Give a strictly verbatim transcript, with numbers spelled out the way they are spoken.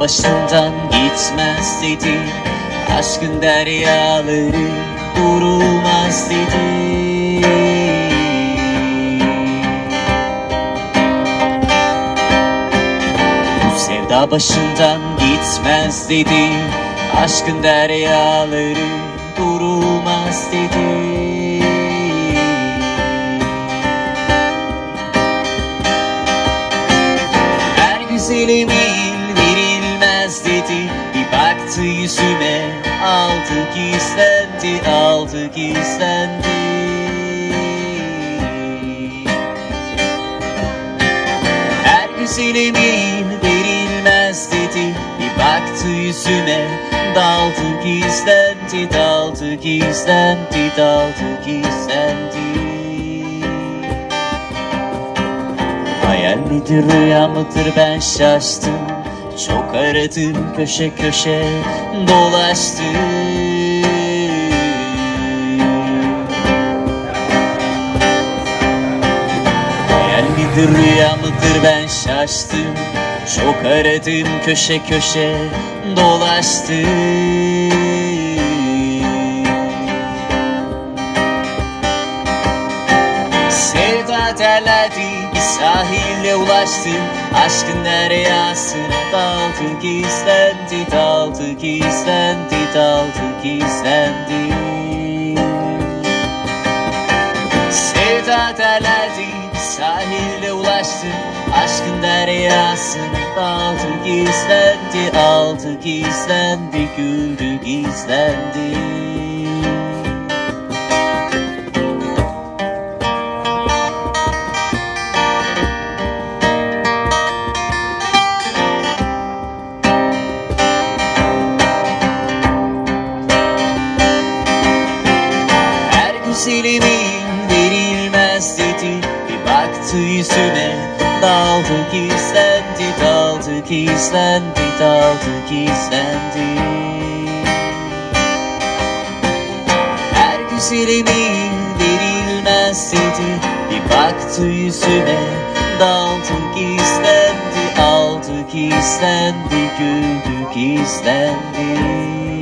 başından gitmez dedi. Aşkın deryaları durulmaz dedi. Bu sevda başından gitmez dedi. Aşkın deryaları durulmaz dedi. Her güzelime il verilmez dedi. Bir baktı yüzüme, aldı gizlendi, aldı gizlendi. Her güzelime il verilmez dedi. Bir baktı yüzüme, daldı gizlendi, daldı gizlendi, daldı gizlendi. Hayal midir, rüya mıdır ben şaştım. Çok aradım, köşe köşe dolaştım. Hayal midir, rüya mıdır ben şaştım. Çok aradım, köşe köşe dolaştım. Sevda derlerdi, bir sahile ulaştım. Aşkın deryasına daldı gizlendi, daldı gizlendi, daldı gizlendi. Sevda derlerdi, bir sahile ulaştım. Aşkın deryasına daldı gizlendi, aldı gizlendi, güldü gizlendi. Güzelime verilmez dedi. Bir baktı yüzüme, daldı gizlendi, daldı gizlendi, daldı gizlendi. Her güzelime verilmez dedi. Bir baktı yüzüme, daldı gizlendi, aldı gizlendi, güldü gizlendi.